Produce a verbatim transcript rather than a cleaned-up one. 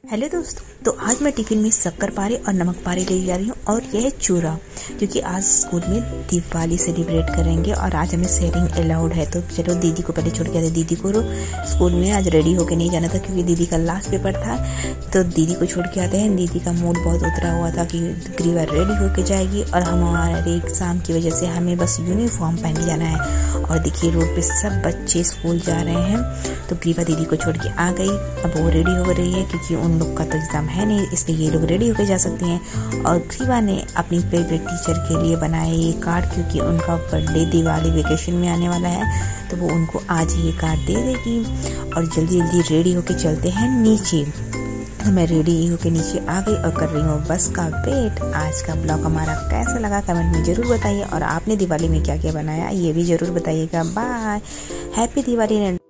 Hello दोस्तों, तो आज मैं टिफिन में शक्कर पारे और नमक पारे ले जा रही हूँ और यह है चूरा, क्योंकि आज स्कूल में दिवाली सेलिब्रेट करेंगे और आज हमें शेयरिंग अलाउड है। तो चलो दीदी को पहले छोड़ के आते। दीदी को स्कूल में आज रेडी होके नहीं जाना था क्योंकि दीदी का लास्ट पेपर था, तो दीदी को छोड़ के आते हैं। दीदी का मूड बहुत उतरा हुआ था कि ग्रीवा रेडी होके जाएगी और हमारे एग्जाम की वजह से हमें बस यूनिफॉर्म पहन के जाना है। और देखिए रोड पे सब बच्चे स्कूल जा रहे हैं, तो ग्रीवा दीदी को छोड़ के आ गई। अब वो रेडी हो रही है क्योंकि उन लोग का तो एग्जाम है नहीं, इसलिए ये लोग रेडी होकर जा सकती हैं। और ग्रीवा ने अपनी फेवरेट टीचर के लिए बनाया ये कार्ड, क्योंकि उनका बर्थडे दिवाली वेकेशन में आने वाला है, तो वो उनको आज ही ये कार्ड दे देगी। और जल्दी जल्दी रेडी होके चलते हैं नीचे। तो मैं रेडी होके नीचे आ गई और कर रही हूँ बस का वेट। आज का ब्लॉग हमारा कैसा लगा कमेंट में ज़रूर बताइए, और आपने दिवाली में क्या क्या बनाया ये भी ज़रूर बताइएगा। Bye, happy Diwali.